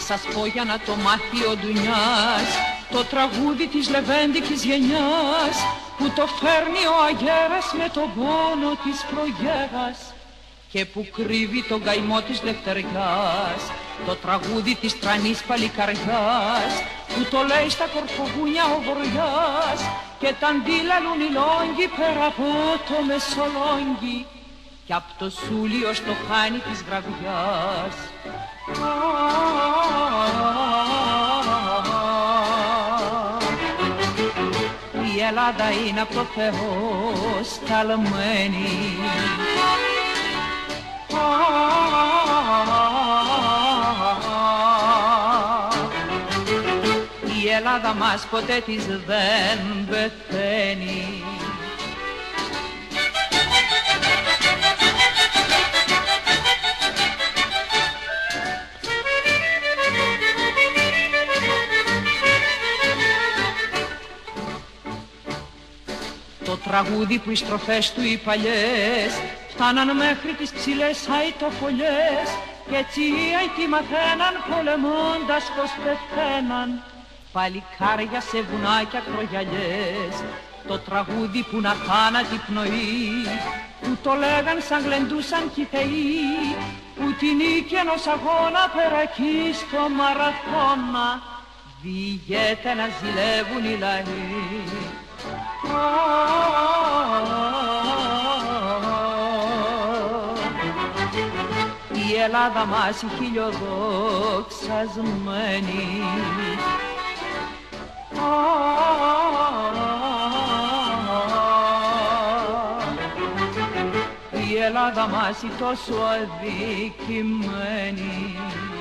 σας πω για να το μάθει ο Ντουνιάς το τραγούδι της λεβέντικης γενιάς που το φέρνει ο αγέρας με τον πόνο της προγέρας και που κρύβει τον καημό της λευτεριάς, το τραγούδι της τρανής παλικαριάς που το λέει στα κορφογούνια ο βοριάς και τ' αντίλαλουν οι λόγκοι πέρα από το Μεσολόγγι κι απ' το Σούλιο στο χάνι της βραδιάς. Η Ελλάδα είναι απ' το Θεό σταλμένη, η Ελλάδα μας ποτέ της δεν πεθαίνει. Το τραγούδι που οι στροφές του οι παλιές φτάναν μέχρι τις ψηλές αητοφολιές κι έτσι οι αητοί μαθαίναν πολεμώντας πως πεθαίναν παλικάρια σε βουνάκια κρογιαλιές. Το τραγούδι που να θάνατη πνοή που το λέγαν σαν γλεντούσαν κι οι θεοί που την νίκη ενός αγώνα πέρα εκεί στο μαραθώνα διηγέται να ζηλεύουν οι λαοί. Η Ελλάδα μας η χιλιοδοξασμένη, η Ελλάδα μας η τόσο αδικημένη.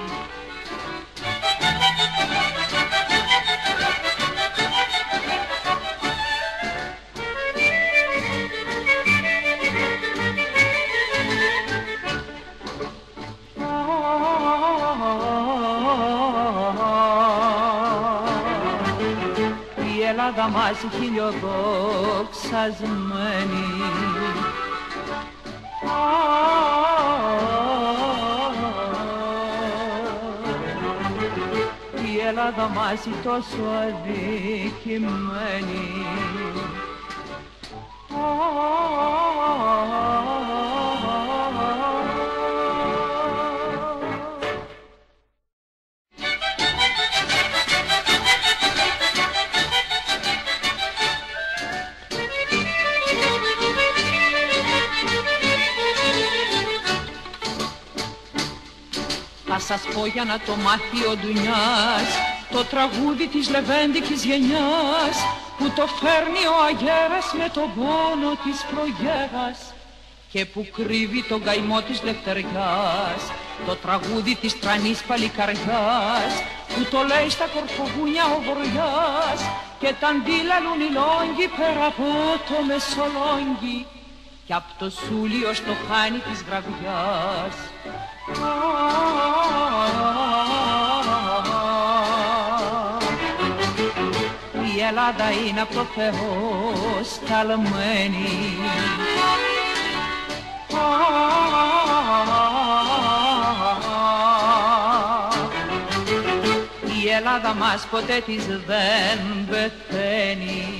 Η Ελλάδα μας η χιλιοδοξασμένη, η Ελλάδα μας η τόσο αδικημένη. Θα σας πω για να το μάθει ο Ντουνιάς το τραγούδι της λεβέντικης γενιάς που το φέρνει ο αγέρας με τον πόνο της προγέρας και που κρύβει τον καημό της λευτεριάς, το τραγούδι της τρανής παλικαριάς που το λέει στα κορφογούνια ο βοριάς και τ' αντίλαλουν οι λόγκοι πέρα από το Μεσολόγγι κι απ' το Σούλιο στο χάνι της βραδιάς. Η Ελλάδα είναι απ' το Θεό σταλμένη, η Ελλάδα μας ποτέ της δεν πεθαίνει.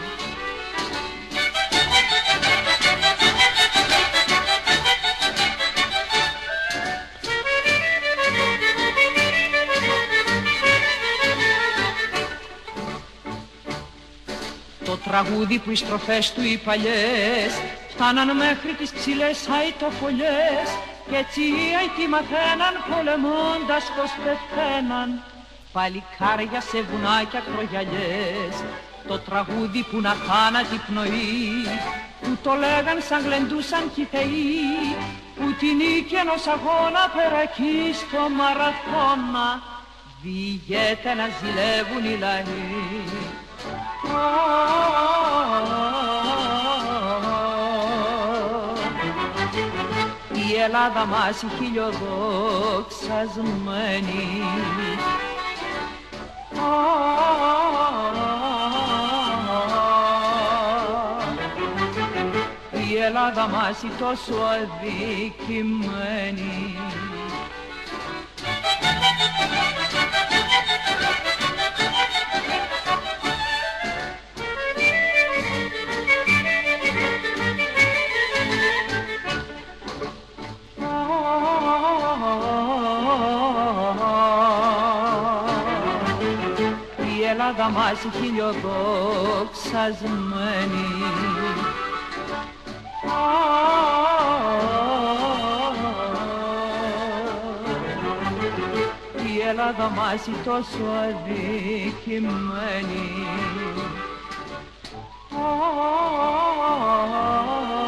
Το τραγούδι που οι στροφές του οι παλιές φτάναν μέχρι τις ψηλές αητοφολιές κι έτσι οι αητοί μαθαίναν πολεμώντας πως πεθαίναν παλικάρια σε βουνάκια κρογιαλιές. Το τραγούδι που να θάνατη πνοή που το λέγαν σαν γλεντούσαν κι οι θεοί που την νίκη ενός αγώνα πέρα εκεί στο μαραθώνα διηγέται να ζηλεύουν οι λαοί. Η Ελλάδα μας η χιλιοδοξασμένη, η Ελλάδα μας η τόσο αδικημένη. Ελλάδα μας η χιλιοδοξασμένη. Η Ελλάδα μας η τόσο αδικημένη.